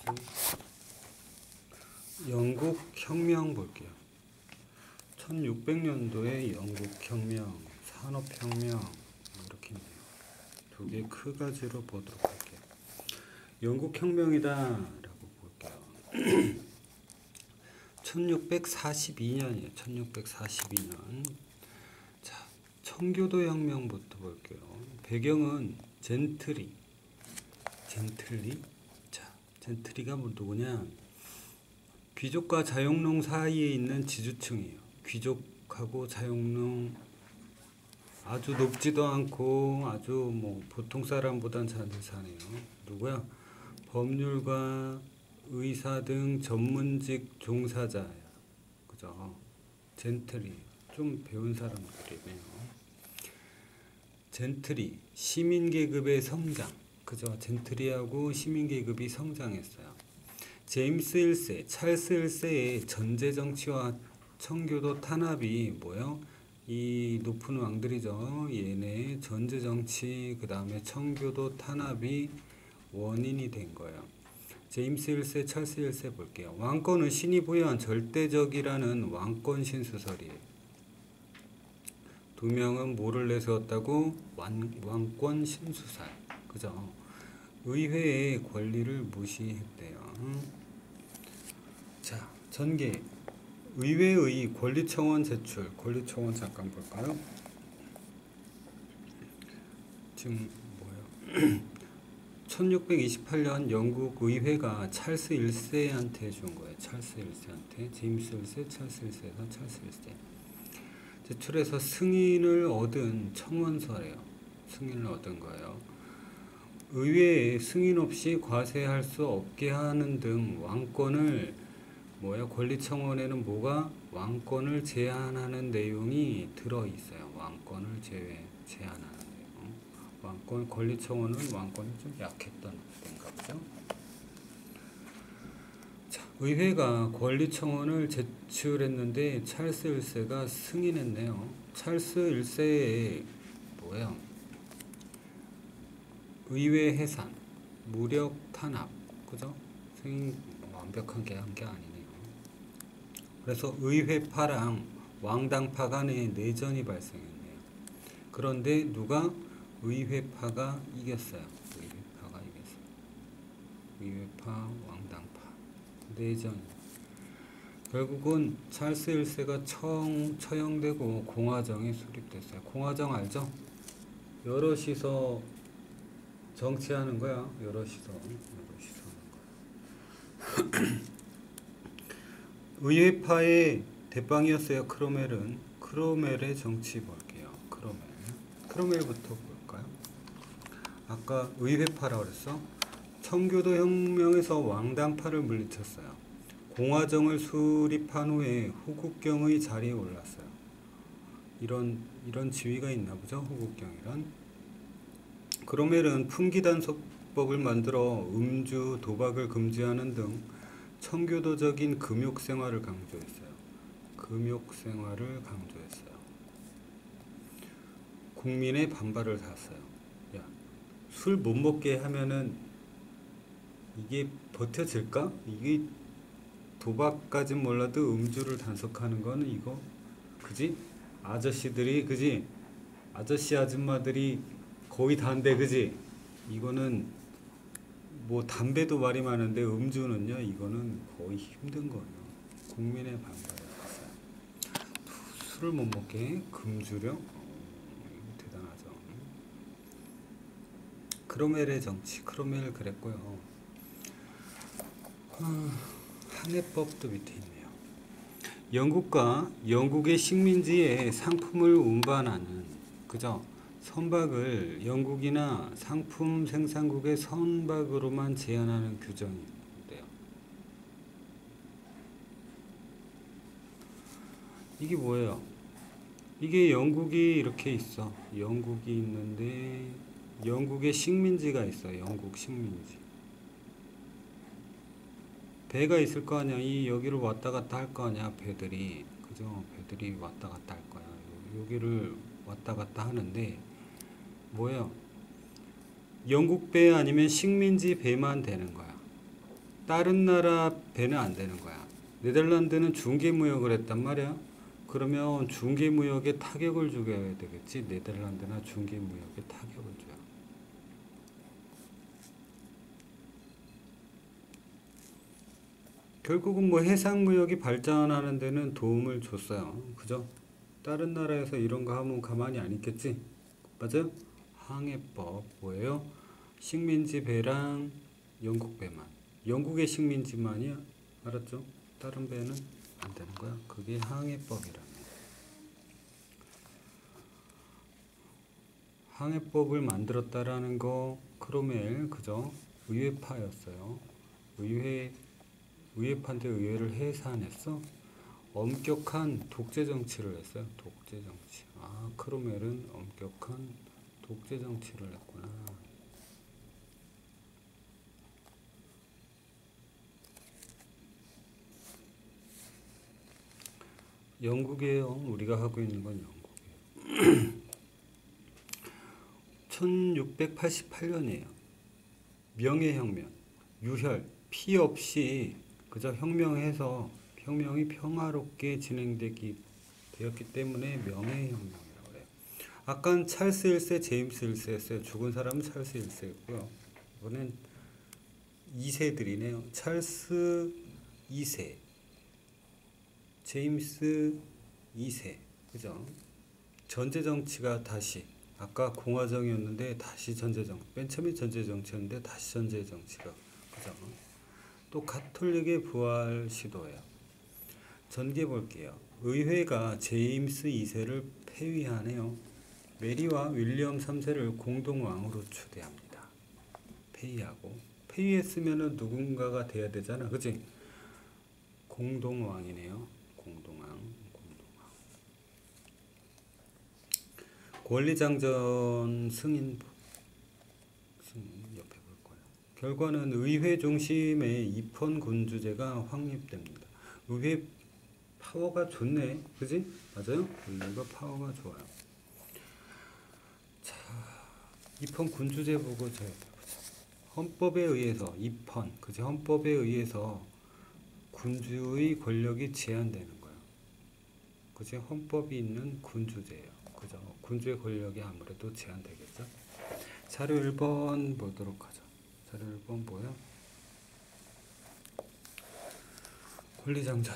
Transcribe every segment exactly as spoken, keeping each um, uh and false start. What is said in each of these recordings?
영국 혁명 볼게요. 천육백 년도에 영국 혁명, 산업혁명 이렇게 있네요. 두 개 크 가지로 보도록 할게요. 영국 혁명이다 라고 볼게요. 천육백사십이 년이에요. 천육백사십이 년. 자, 청교도 혁명부터 볼게요. 배경은 젠트리. 젠틀리? 자, 젠트리가 뭐 누구냐? 귀족과 자영농 사이에 있는 지주층이에요. 귀족하고 자영농 아주 높지도 않고 아주 뭐 보통 사람보단 잘 사네요. 누구야? 법률가, 의사 등 전문직 종사자예요. 그죠? 젠틀리. 좀 배운 사람들이네요. 젠틀리. 시민계급의 성장. 그죠? 젠틀리하고 시민계급이 성장했어요. 제임스 일 세, 찰스 일 세의 전제정치와 청교도 탄압이 뭐요? 이 높은 왕들이죠. 얘네 전제정치 그 다음에 청교도 탄압이 원인이 된 거예요. 제임스 일 세, 찰스 일 세 볼게요. 왕권은 신이 부여한 절대적이라는 왕권 신수설이에요. 두 명은 뭐를 내세웠다고? 왕, 왕권 신수설. 그죠? 의회의 권리를 무시했대요. 자, 전개. 의회의 권리청원 제출. 권리청원 잠깐 볼까요? 지금 뭐예요? 천육백이십팔 년 영국 의회가 찰스 일 세한테 준 거예요. 찰스 일 세한테. 제임스 일 세, 찰스 일 세에서 찰스 일 세. 제출해서 승인을 얻은 청원서래요. 승인을 얻은 거예요. 의회에 승인 없이 과세할 수 없게 하는 등 왕권을 뭐야? 권리청원에는 뭐가? 왕권을 제한하는 내용이 들어있어요. 왕권을 제외, 제한하는 내용. 왕권, 권리청원은 왕권이 좀 약했던 건가 보죠. 자, 의회가 권리청원을 제출했는데 찰스 일 세가 승인했네요. 찰스 일 세의 뭐예요? 의회 해산, 무력 탄압, 그죠? 승인 완벽하게 한 게 아니네요. 그래서 의회파랑 왕당파 간의 내전이 발생했네요. 그런데 누가? 의회파가 이겼어요. 의회파가 이겼어요. 의회파, 왕당파. 내전. 결국은 찰스 일 세가 청, 처형되고 공화정이 수립됐어요. 공화정 알죠? 여럿이서 정치하는 거야. 여럿이서. 여럿이서 하는 거야. 의회파의 대빵이었어요. 크로멜은. 크로멜의 정치 볼게요. 크로멜. 크로멜부터 볼까요? 아까 의회파라고 그랬어. 청교도 혁명에서 왕당파를 물리쳤어요. 공화정을 수립한 후에 후국경의 자리에 올랐어요. 이런 이런 지위가 있나 보죠. 후국경이란. 크로멜은 풍기단속법을 만들어 음주, 도박을 금지하는 등 청교도적인 금욕생활을 강조했어요. 금욕생활을 강조했어요. 국민의 반발을 샀어요. 야, 술 못 먹게 하면은 이게 버텨질까? 이게 도박까진 몰라도 음주를 단속하는 거는 이거 그지? 아저씨들이 그지? 아저씨 아줌마들이 거의 다인데 그지? 이거는 뭐 담배도 말이 많은데 음주는요 이거는 거의 힘든 거예요. 국민의 반발을 했어요. 술을 못 먹게 금주령? 어, 대단하죠. 크로멜의 정치. 크로멜 그랬고요. 아, 항해법도 밑에 있네요. 영국과 영국의 식민지에 상품을 운반하는 그죠? 선박을 영국이나 상품 생산국의 선박으로만 제한하는 규정이 돼요. 이게 뭐예요? 이게 영국이 이렇게 있어. 영국이 있는데 영국의 식민지가 있어. 영국 식민지. 배가 있을 거 아니야. 이 여기를 왔다 갔다 할 거 아니야. 배들이. 그죠? 배들이 왔다 갔다 할 거야. 여기를 왔다 갔다 하는데 뭐예요? 영국 배 아니면 식민지 배만 되는 거야. 다른 나라 배는 안 되는 거야. 네덜란드는 중개무역을 했단 말이야. 그러면 중개무역에 타격을 줘야 되겠지. 네덜란드나 중개무역에 타격을 줘야. 결국은 뭐 해상무역이 발전하는 데는 도움을 줬어요. 그죠? 다른 나라에서 이런 거 하면 가만히 안 있겠지? 맞아요? 항해법 뭐예요? 식민지 배랑 영국 배만. 영국의 식민지만이야. 알았죠? 다른 배는 안 되는 거야. 그게 항해법이라며. 항해법을 만들었다라는 거 크로멜 그죠? 의회파였어요. 의회 의회파인데 의회를 해산했어. 엄격한 독재 정치를 했어요. 독재 정치. 아, 크로멜은 엄격한 독재 정치를 했구나. 영국이에요. 우리가 하고 있는 건 영국이에요. 천육백팔십팔 년이에요. 명예혁명, 유혈, 피 없이 그저 혁명해서 혁명이 평화롭게 진행되기 되었기 때문에 명예혁명이라고 그래요. 아까는 찰스 일 세, 제임스 일 세였어요. 죽은 사람은 찰스 일 세였고요. 이번엔 이 세들이네요. 찰스 이 세, 제임스 이 세, 그죠? 전제정치가 다시 아까 공화정이었는데 다시 전제정. 맨 처음에 전제정치였는데 다시 전제정치가 그죠? 또 가톨릭의 부활 시도예요. 전개 볼게요. 의회가 제임스 이 세를 폐위하네요. 메리와 윌리엄 삼 세를 공동왕으로 추대합니다. 폐위하고 폐위했으면은 누군가가 돼야 되잖아, 그치? 공동왕이네요. 공동왕, 공동왕. 권리장전 승인, 승인 옆에 볼 거예요. 결과는 의회 중심의 입헌 군주제가 확립됩니다. 의회 파워가 좋네, 그지? 맞아요? 의회가 파워가 좋아요. 자, 입헌 군주제 보고 저 헌법에 의해서 입헌, 그지? 헌법에 의해서 군주의 권력이 제한되는 거예요. 그지? 헌법이 있는 군주제예요. 그죠? 군주의 권력이 아무래도 제한되겠죠? 자료 일 번 보도록 하죠. 자료 일 번 뭐야? 권리장전.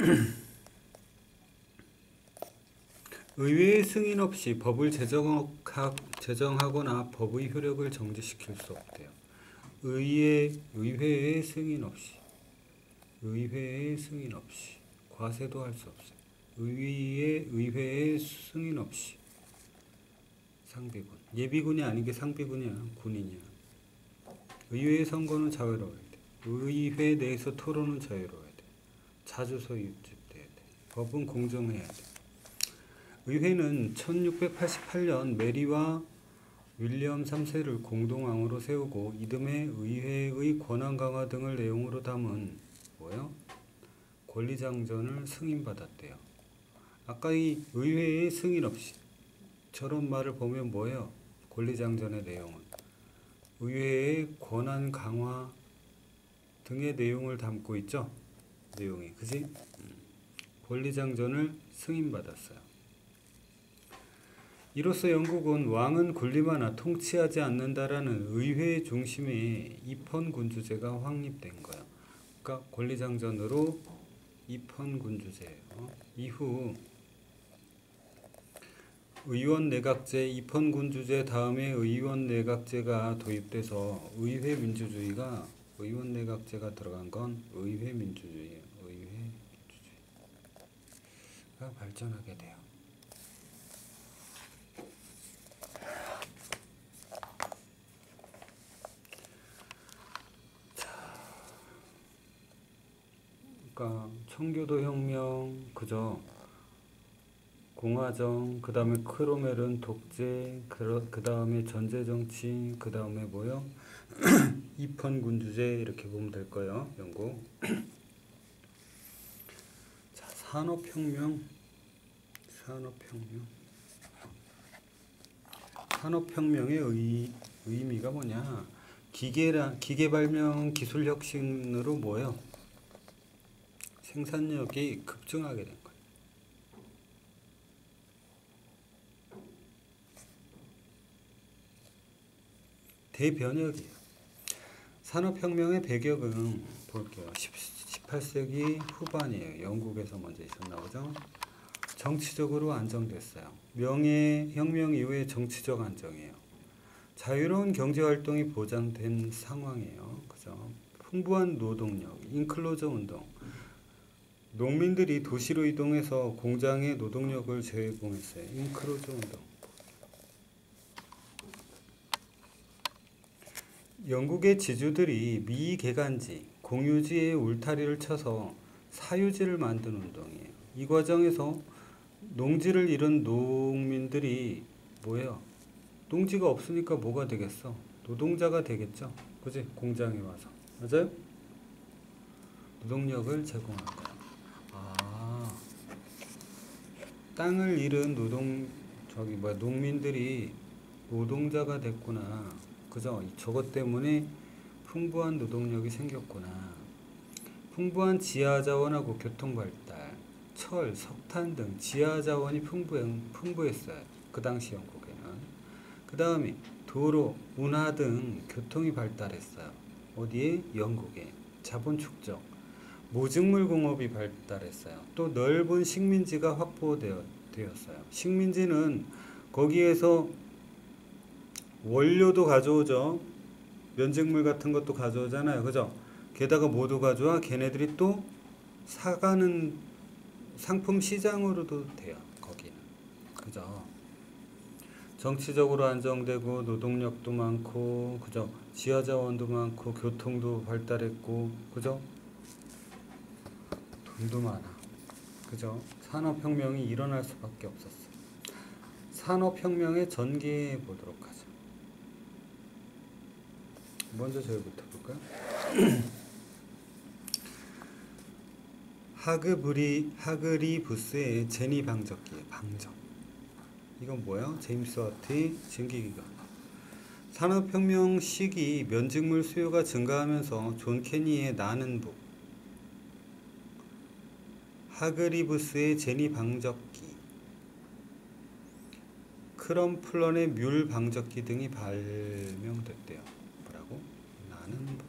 의회의 승인 없이 법을 제정하, 제정하거나 법의 효력을 정지시킬 수 없대요. 의회, 의회의 승인 없이. 의회의 승인 없이. 과세도 할 수 없어요. 의회, 의회의 승인 없이. 상비군. 예비군이 아닌 게 상비군이야. 군인이야. 의회의 선거는 자유로워야 돼. 의회 내에서 토론은 자유로워야 돼. 자주서 유지돼야 돼. 법은 공정해야 돼. 의회는 천육백팔십팔 년 메리와 윌리엄 삼 세를 공동왕으로 세우고 이듬해 의회의 권한 강화 등을 내용으로 담은 뭐요? 권리장전을 승인받았대요. 아까 이 의회의 승인 없이 저런 말을 보면 뭐예요? 권리장전의 내용은 의회의 권한 강화 등의 내용을 담고 있죠? 내용이, 그지? 권리장전을 승인받았어요. 이로써 영국은 왕은 군림하나 통치하지 않는다라는 의회 중심의 입헌군주제가 확립된 거예요. 그러니까 권리장전으로 입헌군주제예요. 이후 의원내각제, 입헌군주제 다음에 의원내각제가 도입돼서 의회민주주의가 의원내각제가 들어간 건 의회민주주의예요. 의회민주주의가 발전하게 돼요. 그러니까 청교도 혁명, 그죠? 공화정, 그 다음에 크로멜은 독재, 그 다음에 전제정치, 그 다음에 뭐요? 입헌군주제 이렇게 보면 될 거예요. 영국. 자, 산업혁명, 산업혁명. 산업혁명의 의, 의미가 뭐냐? 기계라, 기계 발명 기술 혁신으로 뭐예요? 생산력이 급증하게 된 거예요. 대변혁이에요. 산업혁명의 배경은 볼게요. 십팔 세기 후반이에요. 영국에서 먼저 있었나 보죠. 정치적으로 안정됐어요. 명예혁명 이후의 정치적 안정이에요. 자유로운 경제활동이 보장된 상황이에요. 그죠? 풍부한 노동력, 인클로저 운동. 농민들이 도시로 이동해서 공장에 노동력을 제공했어요. 인클로저 운동. 영국의 지주들이 미개간지, 공유지의 울타리를 쳐서 사유지를 만든 운동이에요. 이 과정에서 농지를 잃은 농민들이 뭐예요? 농지가 없으니까 뭐가 되겠어? 노동자가 되겠죠. 그지? 공장에 와서. 맞아요? 노동력을 제공한 거야. 아, 땅을 잃은 노동, 저기 뭐야, 농민들이 노동자가 됐구나. 그죠? 저것 때문에 풍부한 노동력이 생겼구나. 풍부한 지하자원하고 교통발달, 철, 석탄 등 지하자원이 풍부했, 풍부했어요. 그 당시 영국에는. 그 다음에 도로, 운하 등 교통이 발달했어요. 어디에? 영국에. 자본 축적, 모직물 공업이 발달했어요. 또 넓은 식민지가 확보되었어요. 식민지는 거기에서 원료도 가져오죠. 면직물 같은 것도 가져오잖아요. 그죠? 게다가 모두 가져와 걔네들이 또 사가는 상품 시장으로도 돼요. 거기는. 그죠? 정치적으로 안정되고 노동력도 많고 그죠? 지하자원도 많고 교통도 발달했고 그죠? 돈도 많아. 그죠? 산업혁명이 일어날 수밖에 없었어. 산업혁명의 전개 보도록 하죠. 먼저 저희부터 볼까요? 하그브리, 하그리부스의 제니 방적기의 방적. 이건 뭐야? 제임스 와트의 증기기관. 산업혁명 시기 면직물 수요가 증가하면서 존 케니의 나는 북, 하그리부스의 제니 방적기, 크럼플런의 뮬 방적기 등이 발명됐대요. 뭐라고? 나는 북,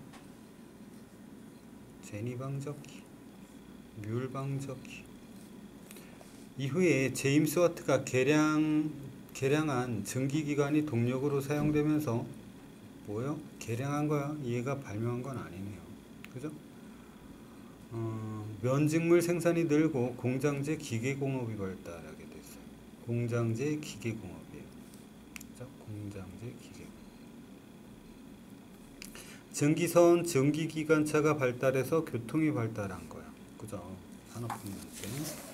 제니 방적기, 뮬 방적기. 이후에 제임스 와트가 개량, 개량한 증기기관이 동력으로 사용되면서 뭐요? 개량한 거야. 얘가 발명한 건 아니네요. 그죠? 어, 면직물 생산이 늘고 공장제 기계공업이 발달하게 됐어요. 공장제 기계공업이에요. 그죠? 공장제 기계공업. 전기선, 전기기관차가 발달해서 교통이 발달한 거야. 그죠? 산업혁명 때.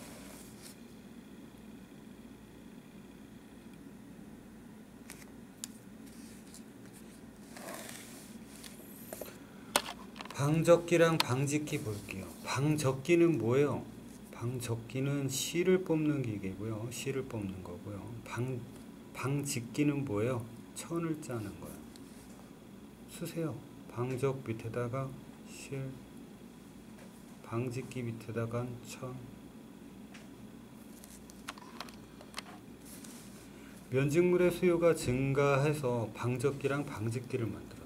방적기랑 방직기 볼게요. 방적기는 뭐예요? 방적기는 실을 뽑는 기계고요. 실을 뽑는 거고요. 방, 방직기는 뭐예요? 천을 짜는 거예요. 쓰세요. 방적 밑에다가 실, 방직기 밑에다가 천. 면직물의 수요가 증가해서 방적기랑 방직기를 만들었어요.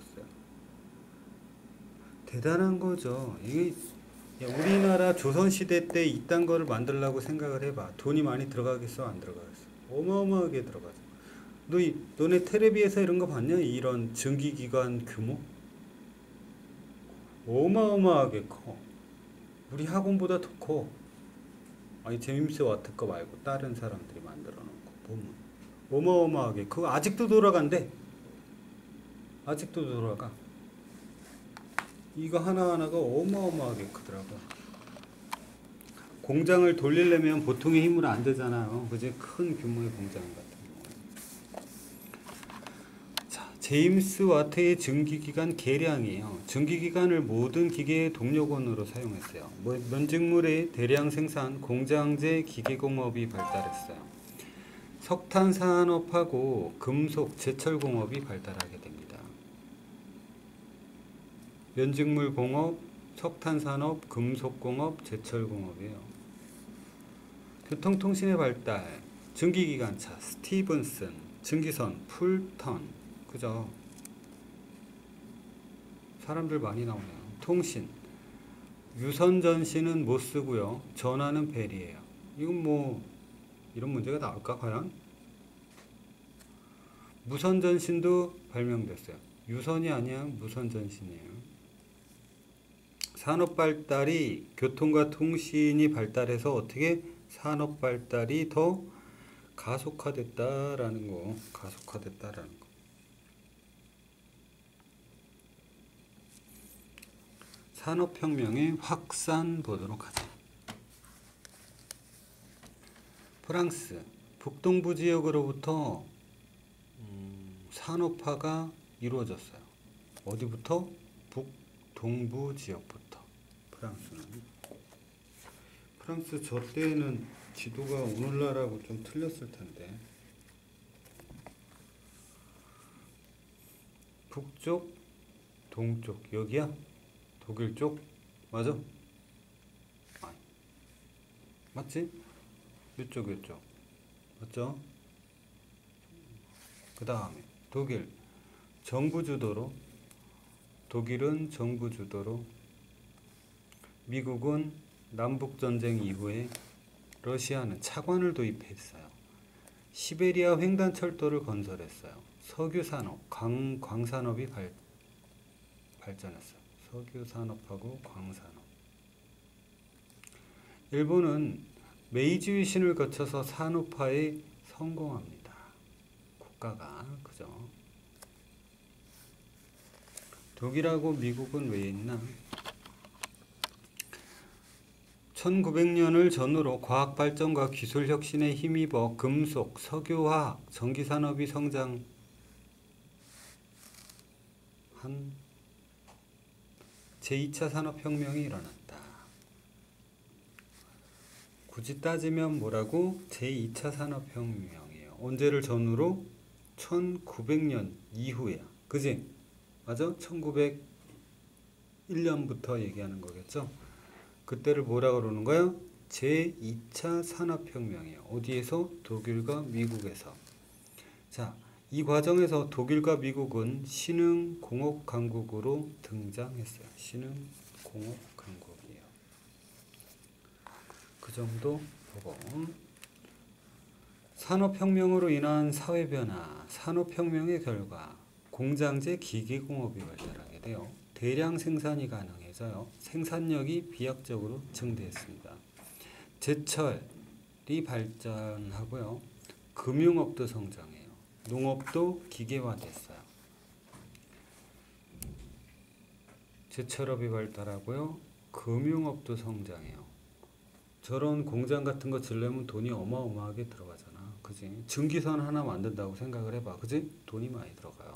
대단한 거죠. 이게 우리나라 조선시대 때 이딴 거를 만들려고 생각을 해봐. 돈이 많이 들어가겠어? 안 들어가겠어? 어마어마하게 들어가죠. 너, 너네 텔레비에서 이런 거 봤냐? 이런 전기기관 규모? 어마어마하게 커. 우리 학원보다 더 커. 아니 제임스 와트 거 말고 다른 사람들이 만들어 놓은 거 보면 어마어마하게 그거 아직도 돌아간대. 아직도 돌아가. 이거 하나하나가 어마어마하게 크더라고. 공장을 돌리려면 보통의 힘으로 안 되잖아요. 그지? 큰 규모의 공장 같은 경우. 자, 제임스 와트의 증기기관 개량이에요. 증기기관을 모든 기계의 동력원으로 사용했어요. 뭐, 면직물의 대량 생산, 공장제 기계공업이 발달했어요. 석탄 산업하고 금속, 제철공업이 발달하게 됩니다. 연직물 공업, 석탄산업, 금속공업, 제철공업이에요. 교통통신의 발달, 증기기관차, 스티븐슨, 증기선, 풀턴, 그죠? 사람들 많이 나오네요. 통신, 유선전시는 못 쓰고요. 전화는 벨이에요. 이건 뭐 이런 문제가 나올까 과연? 무선전신도 발명됐어요. 유선이 아니야 무선전신이에요. 산업 발달이 교통과 통신이 발달해서 어떻게 산업 발달이 더 가속화됐다라는 거, 가속화됐다라는 거. 산업혁명의 확산 보도록 하자. 프랑스 북동부 지역으로부터 음, 산업화가 이루어졌어요. 어디부터? 북동부 지역부터. 프랑스는. 프랑스 저 때에는 지도가 오늘날하고 좀 틀렸을 텐데. 북쪽, 동쪽 여기야? 독일 쪽? 맞아? 아니. 맞지? 이쪽 이쪽 맞죠? 그 다음에 독일 정부 주도로, 독일은 정부 주도로, 미국은 남북전쟁 이후에 러시아는 차관을 도입했어요. 시베리아 횡단철도를 건설했어요. 석유산업, 광, 광산업이 발, 발전했어요. 석유산업하고 광산업. 일본은 메이지 유신을 거쳐서 산업화에 성공합니다. 국가가, 그죠? 독일하고 미국은 왜 있나? 천구백 년을 전후로 과학발전과 기술혁신에 힘입어 금속, 석유화학, 전기산업이 성장한 제이 차 산업혁명이 일어났다. 굳이 따지면 뭐라고? 제이 차 산업혁명이에요. 언제를 전후로? 천구백 년 이후야. 그지? 맞아? 천구백일 년부터 얘기하는 거겠죠? 그때를 뭐라고 그러는 거야? 제이 차 산업혁명이에요. 어디에서? 독일과 미국에서. 자, 이 과정에서 독일과 미국은 신흥공업 강국으로 등장했어요. 신흥공업 강국이에요. 그 정도 보고. 산업혁명으로 인한 사회변화, 산업혁명의 결과 공장제 기계공업이 발달하게 돼요. 대량 생산이 가능해져요. 생산력이 비약적으로 증대했습니다. 제철이 발전하고요. 금융업도 성장해요. 농업도 기계화됐어요. 제철업이 발달하고요. 금융업도 성장해요. 저런 공장 같은 거 지려면 돈이 어마어마하게 들어가잖아. 그지? 증기선 하나 만든다고 생각을 해봐. 그지? 돈이 많이 들어가요.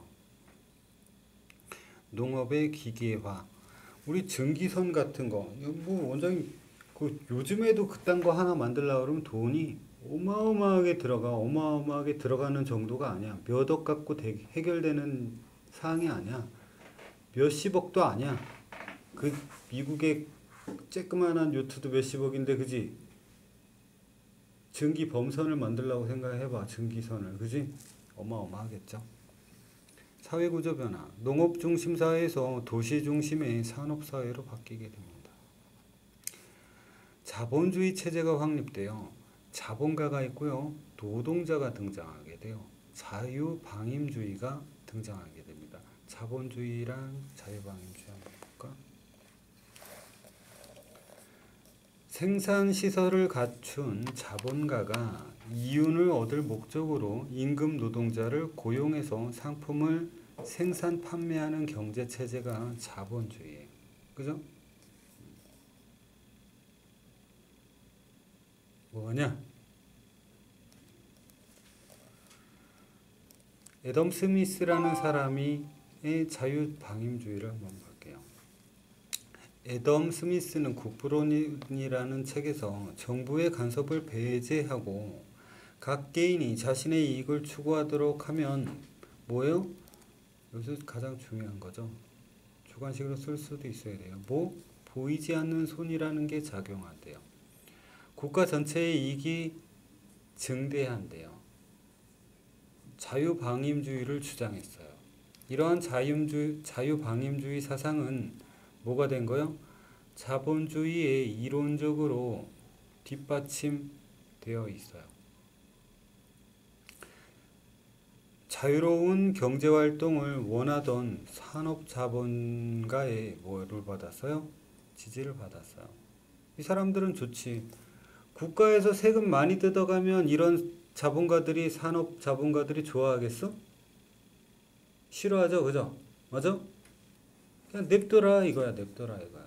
농업의 기계화. 우리 증기선 같은 거, 뭐 원장님, 그 요즘에도 그딴 거 하나 만들려고 그러면 돈이 어마어마하게 들어가. 어마어마하게 들어가는 정도가 아니야. 몇 억 갖고 대, 해결되는 사항이 아니야. 몇십억도 아니야. 그 미국의 쬐끄만한 요트도 몇십억인데, 그지? 증기 범선을 만들려고 생각해봐. 증기선을. 그지? 어마어마하겠죠. 사회구조 변화. 농업 중심 사회에서 도시 중심의 산업 사회로 바뀌게 됩니다. 자본주의 체제가 확립돼요. 자본가가 있고요. 노동자가 등장하게 돼요. 자유방임주의가 등장하게 됩니다. 자본주의랑 자유방임주의 한번 볼까? 생산시설을 갖춘 자본가가 이윤을 얻을 목적으로 임금 노동자를 고용해서 상품을 생산 판매하는 경제체제가 자본주의예요. 그죠? 뭐냐? 애덤 스미스라는 사람이 자유방임주의를 한번 볼게요. 애덤 스미스는 국부론이라는 책에서 정부의 간섭을 배제하고 각 개인이 자신의 이익을 추구하도록 하면 뭐예요? 여기서 가장 중요한 거죠. 주관식으로 쓸 수도 있어야 돼요. 뭐? 보이지 않는 손이라는 게 작용한대요. 국가 전체의 이익이 증대한대요. 자유방임주의를 주장했어요. 이러한 자유주의, 자유방임주의 사상은 뭐가 된 거요? 자본주의에 이론적으로 뒷받침되어 있어요. 자유로운 경제활동을 원하던 산업자본가의 뭐를 받았어요? 지지를 받았어요. 이 사람들은 좋지. 국가에서 세금 많이 뜯어가면 이런 자본가들이, 산업자본가들이 좋아하겠어? 싫어하죠, 그죠? 맞아? 그냥 냅둬라 이거야, 냅둬라 이거야.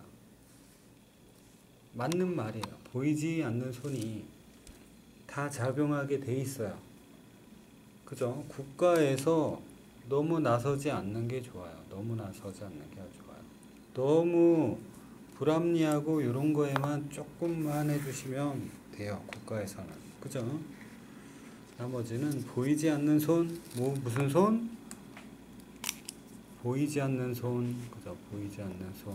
맞는 말이에요. 보이지 않는 손이 다 작용하게 돼 있어요. 그죠? 국가에서 너무 나서지 않는 게 좋아요. 너무 나서지 않는 게 좋아요. 너무 불합리하고 이런 거에만 조금만 해주시면 돼요. 국가에서는. 그죠? 나머지는 보이지 않는 손, 뭐 무슨 손? 보이지 않는 손, 그죠? 보이지 않는 손.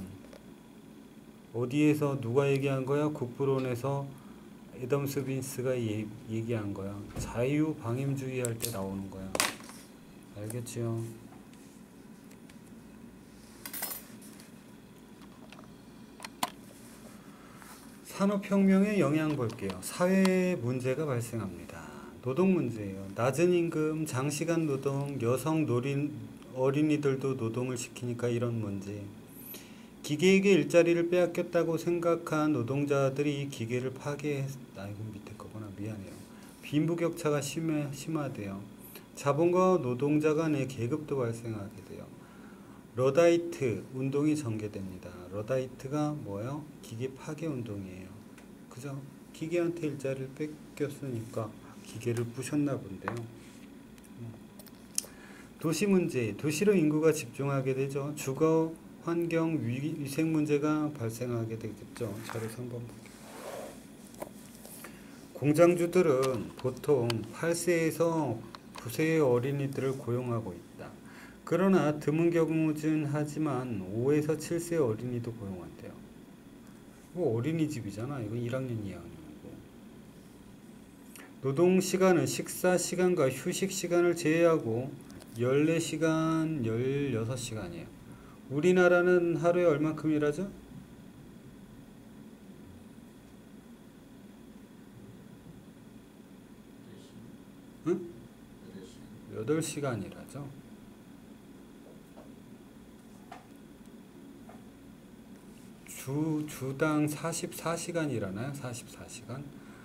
어디에서 누가 얘기한 거야? 국부론에서 애덤 스빈스가 예, 얘기한 거야. 자유방임주의 할 때 나오는 거야. 알겠지요? 산업혁명의 영향 볼게요. 사회 문제가 발생합니다. 노동 문제예요. 낮은 임금, 장시간 노동, 여성 노린, 어린이들도 노동을 시키니까 이런 문제. 기계에게 일자리를 빼앗겼다고 생각한 노동자들이 기계를 파괴했다. 이건 밑에 거구나. 미안해요. 빈부격차가 심해, 심하대요. 자본가와 노동자 간의 계급도 발생하게 돼요. 러다이트 운동이 전개됩니다. 러다이트가 뭐예요? 기계 파괴 운동이에요. 그죠? 기계한테 일자리를 뺏겼으니까 기계를 부셨나 본데요. 도시 문제, 도시로 인구가 집중하게 되죠. 주거 환경 위, 위생 문제가 발생하게 되겠죠. 자료 삼 번 볼게요. 공장주들은 보통 팔 세에서 구 세의 어린이들을 고용하고 있다. 그러나 드문 경우긴 하지만 오에서 칠 세의 어린이도 고용한대요. 이거 어린이집이잖아. 이건 일 학년, 이 학년이고. 노동시간은 식사시간과 휴식시간을 제외하고 열네 시간, 열여섯 시간이에요. 우리나라는 하루에 얼마큼 일하죠? 응? 여덟 시간 일하죠. 주, 주당 사십사 시간 일하나요? 사십사 시간?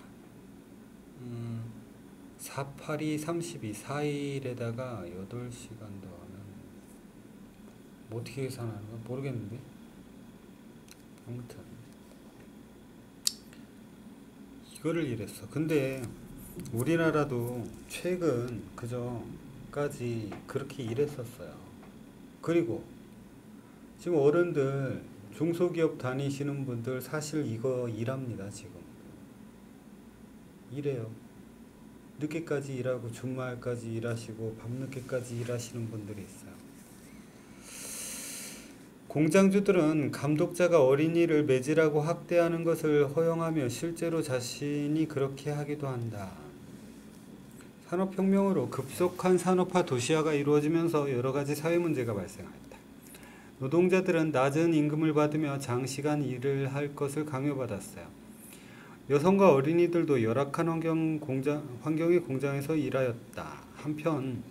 음, 사, 팔이, 삼십이, 사 일에다가 여덟 시간 더하면 뭐 어떻게 계산하는 거 모르겠는데. 아무튼 이거를 일했어. 근데 우리나라도 최근 그저까지 그렇게 일했었어요. 그리고 지금 어른들 중소기업 다니시는 분들 사실 이거 일합니다. 지금 일해요. 늦게까지 일하고 주말까지 일하시고 밤늦게까지 일하시는 분들이 있어요. 공장주들은 감독자가 어린이를 매질하고 학대하는 것을 허용하며 실제로 자신이 그렇게 하기도 한다. 산업혁명으로 급속한 산업화 도시화가 이루어지면서 여러가지 사회문제가 발생했다. 노동자들은 낮은 임금을 받으며 장시간 일을 할 것을 강요받았어요. 여성과 어린이들도 열악한 환경 공장, 환경의 공장에서 일하였다. 한편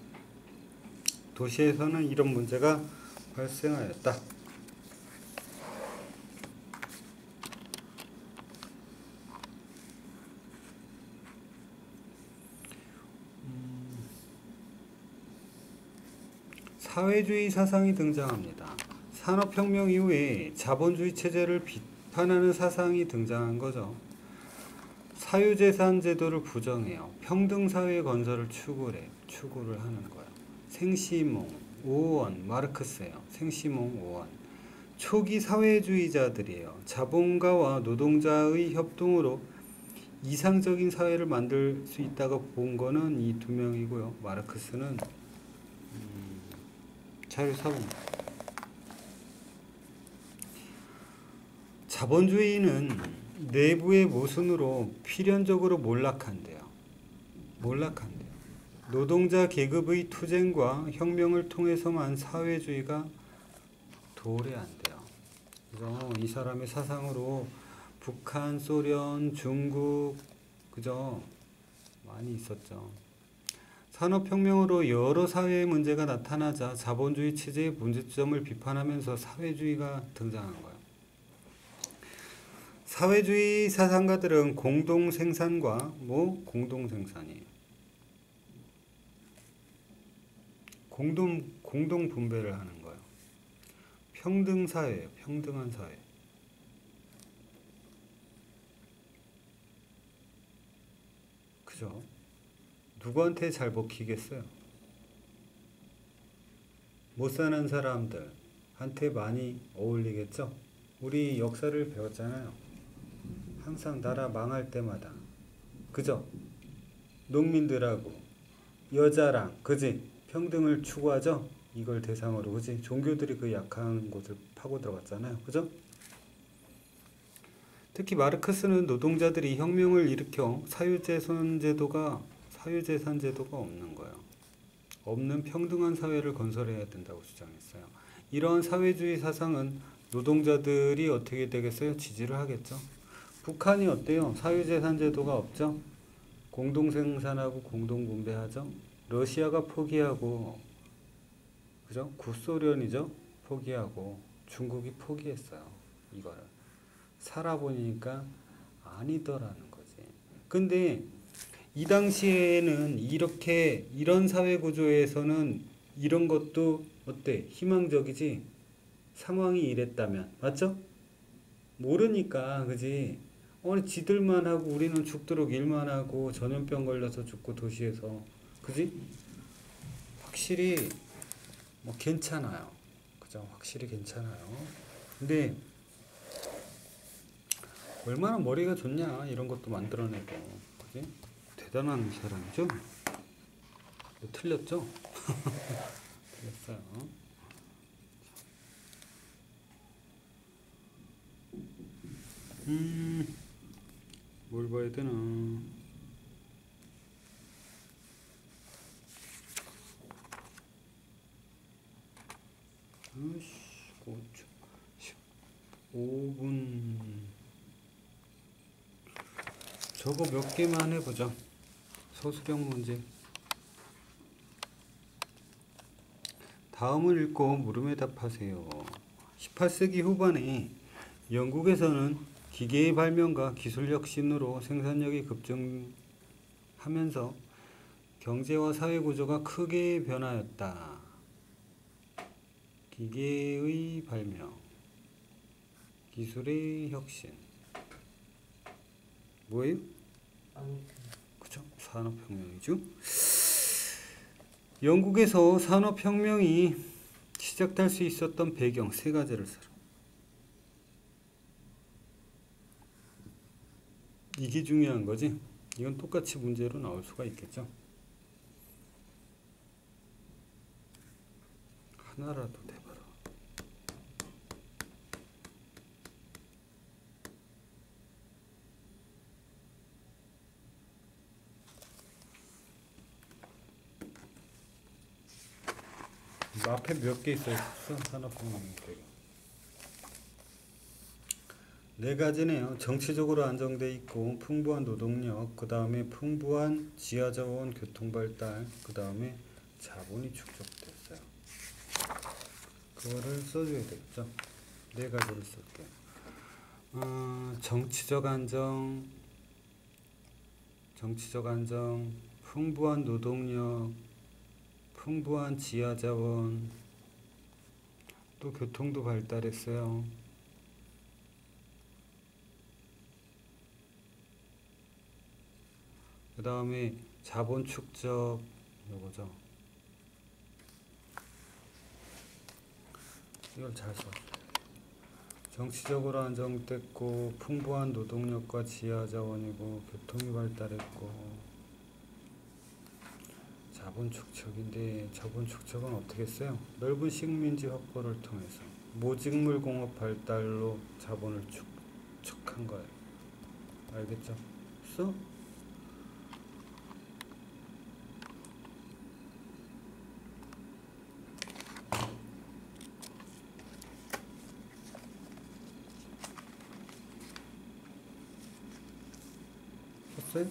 도시에서는 이런 문제가 발생하였다. 사회주의 사상이 등장합니다. 산업혁명 이후에 자본주의 체제를 비판하는 사상이 등장한 거죠. 사유재산 제도를 부정해요. 평등사회 건설을 추구해, 추구를 하는 거예요. 생시몽, 오원, 마르크스예요. 생시몽, 오원. 초기 사회주의자들이에요. 자본가와 노동자의 협동으로 이상적인 사회를 만들 수 있다고 본 거는 이 두 명이고요. 마르크스는 음, 자료 사 번. 자본주의는 내부의 모순으로 필연적으로 몰락한대요. 몰락한대요. 노동자 계급의 투쟁과 혁명을 통해서만 사회주의가 도래한대요. 그죠? 이 사람의 사상으로 북한, 소련, 중국, 그죠? 많이 있었죠. 산업혁명으로 여러 사회의 문제가 나타나자 자본주의 체제의 문제점을 비판하면서 사회주의가 등장한 거예요. 사회주의 사상가들은 공동생산과 뭐? 공동생산이에요. 공동, 공동분배를 하는 거예요. 평등사회예요. 평등한 사회. 그죠? 누구한테 잘 먹히겠어요? 못 사는 사람들한테 많이 어울리겠죠? 우리 역사를 배웠잖아요. 항상 나라 망할 때마다, 그죠? 농민들하고 여자랑, 그지? 평등을 추구하죠? 이걸 대상으로, 그지? 종교들이 그 약한 곳을 파고 들어갔잖아요. 그죠? 특히 마르크스는 노동자들이 혁명을 일으켜 사유재산 제도가 사유재산 제도가 없는 거예요. 없는 평등한 사회를 건설해야 된다고 주장했어요. 이러한 사회주의 사상은 노동자들이 어떻게 되겠어요? 지지를 하겠죠. 북한이 어때요? 사유재산 제도가 없죠. 공동생산하고 공동분배하죠. 러시아가 포기하고, 그죠? 구소련이죠. 포기하고 중국이 포기했어요. 이거를 살아보니까 아니더라는 거지. 근데 이 당시에는 이렇게 이런 사회 구조에서는 이런 것도 어때? 희망적이지? 상황이 이랬다면, 맞죠? 모르니까, 그지? 어, 지들만 하고 우리는 죽도록 일만 하고 전염병 걸려서 죽고 도시에서, 그지? 확실히 뭐 괜찮아요. 그죠? 확실히 괜찮아요. 근데 얼마나 머리가 좋냐, 이런 것도 만들어내고, 그지? 대단한 사람이죠? 틀렸죠? 틀렸어요. 음, 뭘 봐야 되나? 아이씨, 십오 분. 저거 몇 개만 해보자. 서술형 문제. 다음을 읽고 물음에 답하세요. 십팔 세기 후반에 영국에서는 기계의 발명과 기술 혁신으로 생산력이 급증하면서 경제와 사회 구조가 크게 변하였다. 기계의 발명, 기술의 혁신. 뭐예요? 그죠? 산업혁명이죠. 영국에서 산업혁명이 시작될 수 있었던 배경 세 가지를 써라. 이게 중요한 거지. 이건 똑같이 문제로 나올 수가 있겠죠. 하나라도 돼봐라. 앞에 몇 개 있었어? 산업혁명 배경. 네 가지네요. 정치적으로 안정돼 있고 풍부한 노동력, 그 다음에 풍부한 지하자원 교통발달, 그 다음에 자본이 축적됐어요. 그거를 써줘야 되겠죠. 네 가지를 쓸게요. 어, 정치적 안정, 정치적 안정, 풍부한 노동력, 풍부한 지하자원, 또 교통도 발달했어요. 그 다음에 자본 축적, 요거죠. 이걸 잘 써. 정치적으로 안정됐고 풍부한 노동력과 지하자원이고 교통이 발달했고 자본 축적인데, 자본 축적은 어떻게 했어요? 넓은 식민지 확보를 통해서 모직물 공업 발달로 자본을 축, 촉촉한 거예요. 알겠죠? 써? 썼어요?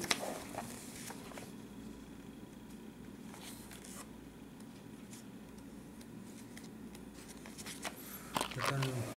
일단은